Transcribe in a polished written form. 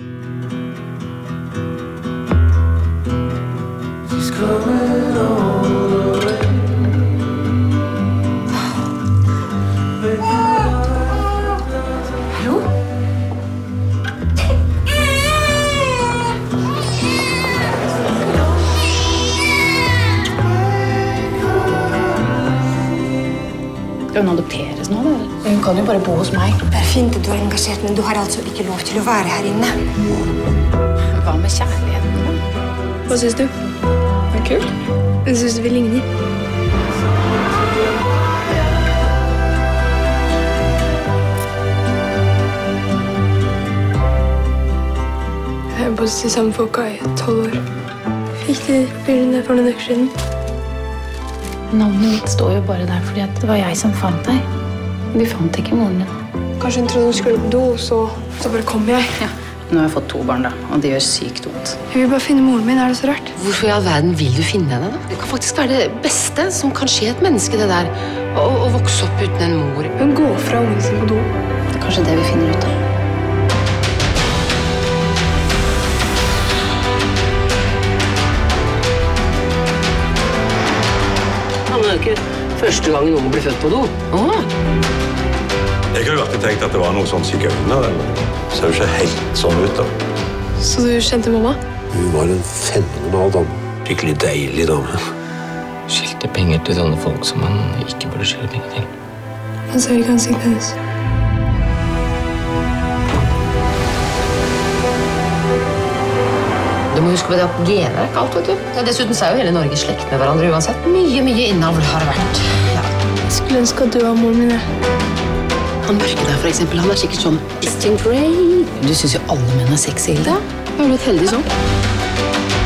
Skal hun adopteres nå, eller? Hun kan jo bare bo hos meg. Det er fint at du er engasjert, men du har altså ikke lov til å være her inne. Hva med kjærligheten? Hva synes du? Det er kult. Jeg synes vi ligner. Jeg har bodd sammen med folka i 12 år. Fikk de papirene for noen uker siden. Navnet mitt står jo bare der fordi det var jeg som fant deg. Vi fant ikke moren din. Kanskje hun trodde hun skulle på do, så bare kom jeg. Ja. Nå har jeg fått 2 barn, da, og det gjør sykt vondt. Jeg vil bare finne moren min, er det så rart? Hvorfor i all verden vil du finne henne, da? Det kan faktisk være det beste som kan skje et menneske, det der. Å vokse opp uten en mor. Hun går fra ungen sin på do. Det er kanskje det vi finner ut av. Det er ikke første gangen noen blir født på do. Jeg har jo alltid tenkt at det var noe sånn sigøyner. Ser jo ikke helt sånn ut da. Så du kjente mamma? Hun var en fenomenal dame. Skikkelig deilig dame. Skilte penger til sånne folk som man ikke burde skille penger til. Man ser ikke ansiktet hennes. Du må huske på det at gener er ikke alt, vet du. Dessuten så er jo hele Norge slekt med hverandre uansett. Mye innavl har det vært. Ja. Jeg skulle ønske at du var moren min. Han mørke der, for eksempel, han er sikkert sånn Christian Grey. Du synes jo alle menn er sexy, Hilde. Jeg er jo litt heldig sånn.